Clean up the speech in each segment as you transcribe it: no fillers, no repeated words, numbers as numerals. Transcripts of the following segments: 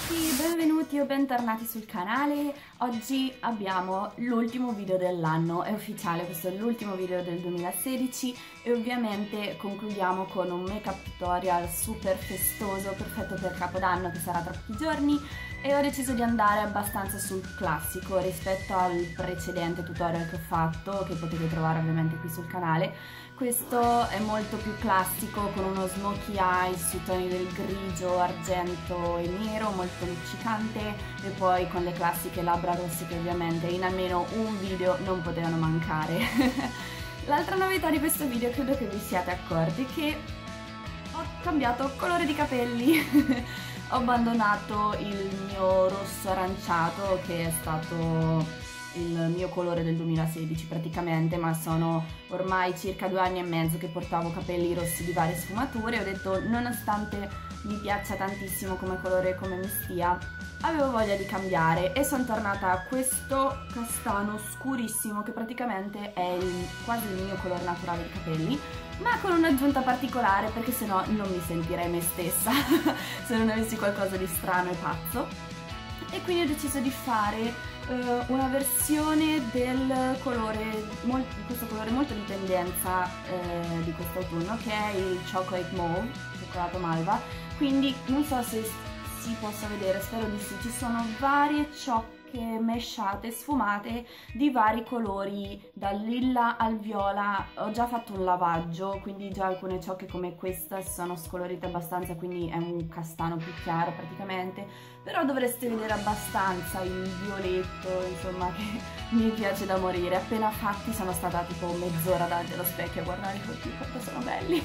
ragazzi, benvenuti o bentornati sul canale. Oggi abbiamo l'ultimo video dell'anno, è ufficiale, questo è l'ultimo video del 2016 e ovviamente concludiamo con un make up tutorial super festoso, perfetto per Capodanno che sarà tra pochi giorni, e ho deciso di andare abbastanza sul classico rispetto al precedente tutorial che ho fatto, che potete trovare ovviamente qui sul canale. Questo è molto più classico, con uno smokey eyes sui toni del grigio, argento e nero, molto luccicante, e poi con le classiche labbra rosse che ovviamente in almeno un video non potevano mancare. L'altra novità di questo video, credo che vi siate accorti, che ho cambiato colore di capelli. Ho abbandonato il mio rosso aranciato, che è stato il mio colore del 2016 praticamente, ma sono ormai circa 2 anni e mezzo che portavo capelli rossi di varie sfumature e ho detto, nonostante mi piaccia tantissimo come colore e come mi stia, avevo voglia di cambiare e sono tornata a questo castano scurissimo che praticamente è quasi il mio colore naturale di capelli, ma con un'aggiunta particolare perché sennò non mi sentirei me stessa se non avessi qualcosa di strano e pazzo. E quindi ho deciso di fare una versione del colore, questo colore molto di tendenza di quest'autunno, che è il Chocolate Mauve, cioccolato malva. Quindi non so se si possa vedere, spero di sì, ci sono varie ciocche mesciate, sfumate di vari colori, dal lilla al viola. Ho già fatto un lavaggio, quindi già alcune ciocche come questa sono scolorite abbastanza, quindi è un castano più chiaro praticamente, però dovreste vedere abbastanza il violetto, insomma, che mi piace da morire. Appena fatti sono stata tipo mezz'ora davanti allo specchio a guardare così quanto sono belli.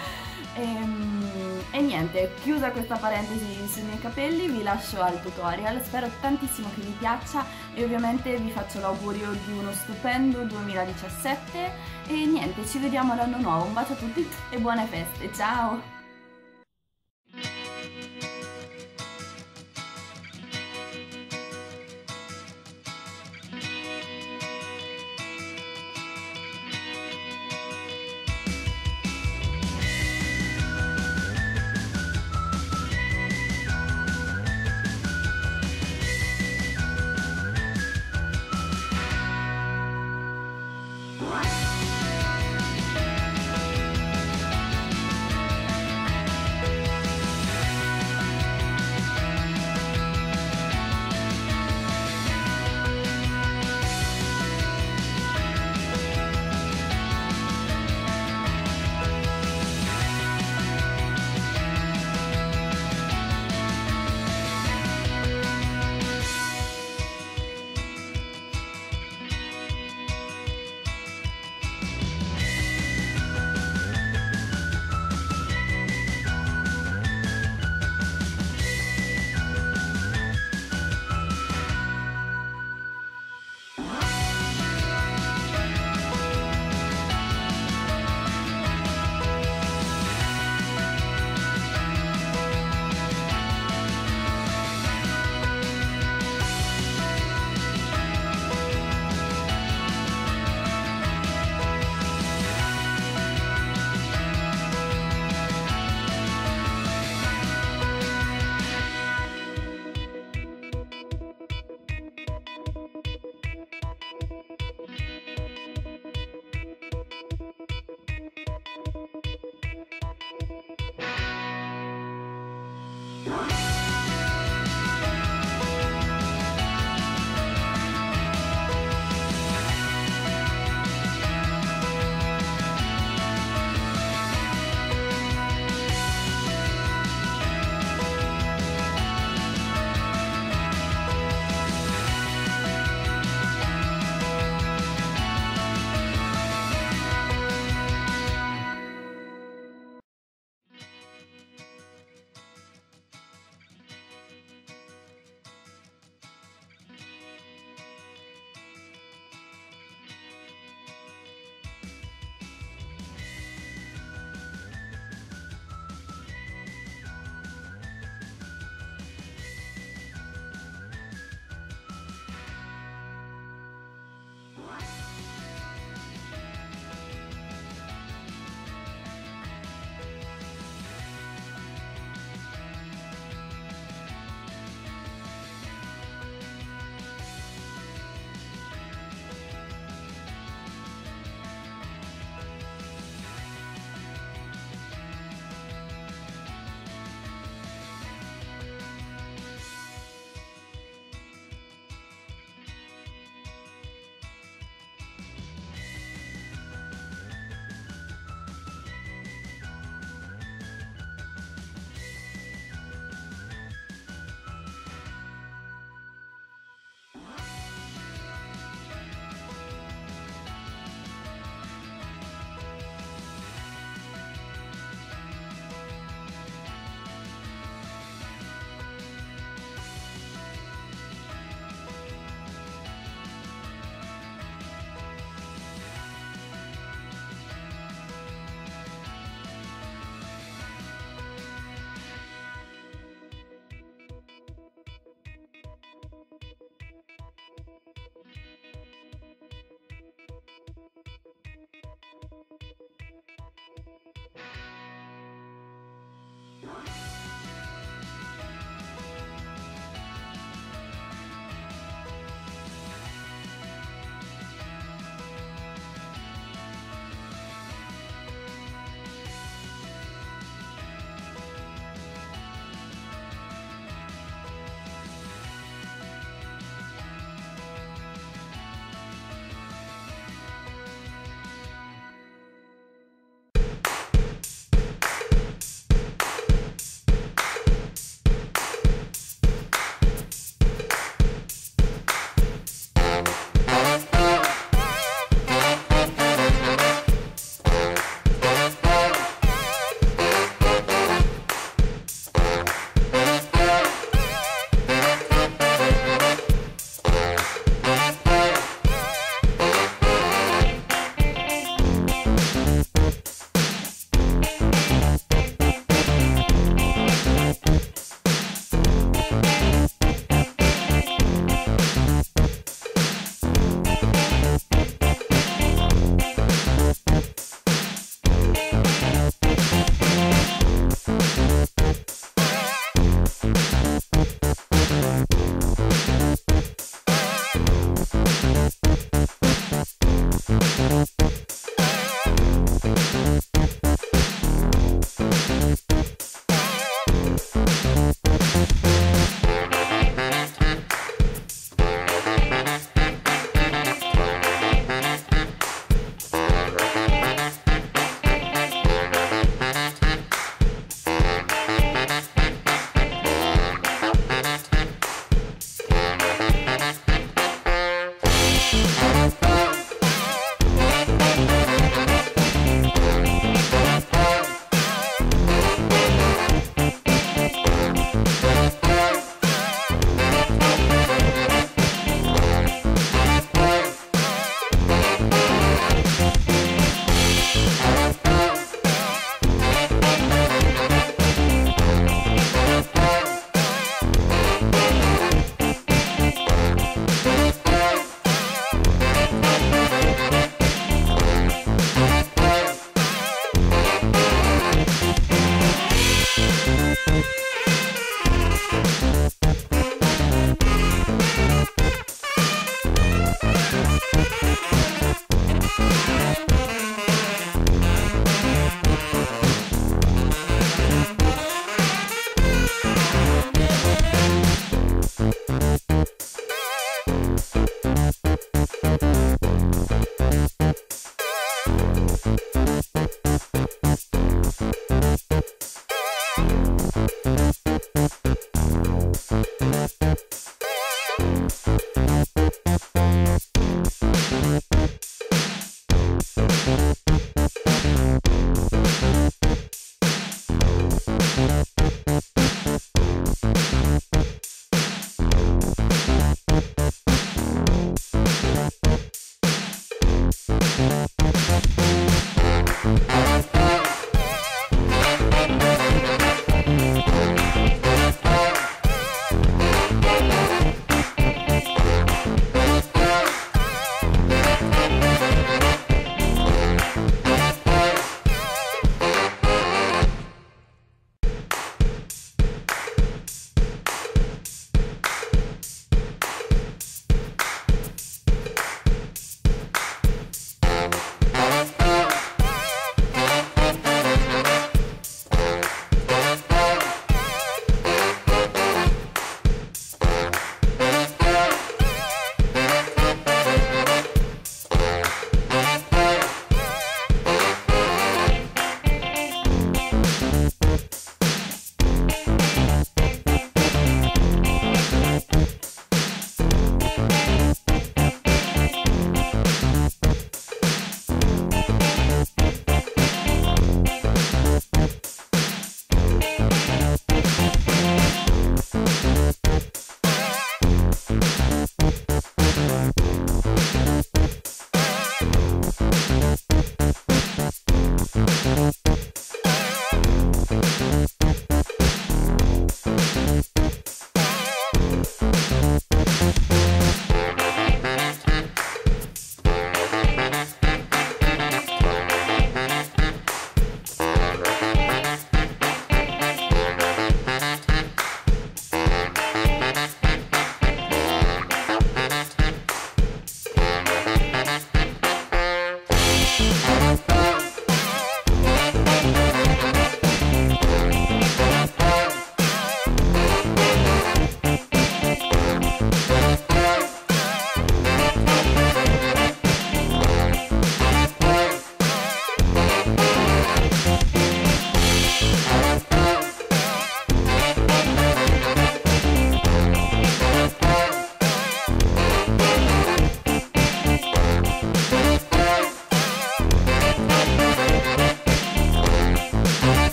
E niente, chiusa questa parentesi sui miei capelli, vi lascio al tutorial, spero tantissimo che vi piaccia e ovviamente vi faccio l'augurio di uno stupendo 2017 e niente, ci vediamo l'anno nuovo, un bacio a tutti e buone feste, ciao!